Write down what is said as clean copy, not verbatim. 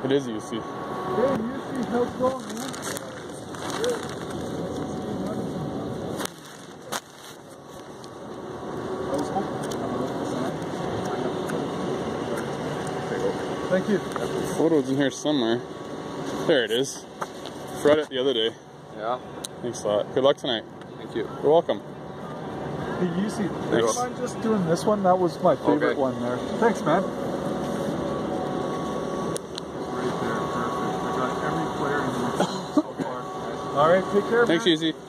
It is UC. Hey, UC, how's it going, man? Thank you. Photo's in here somewhere. There it is. Read it the other day. Yeah. Thanks a lot. Good luck tonight. Thank you. You're welcome. Hey, UC, do you mind just doing this one? That was my favorite one there. Thanks, man. Right there, perfect. I got every player in the so far. All right, take care, Thanks, man. Easy.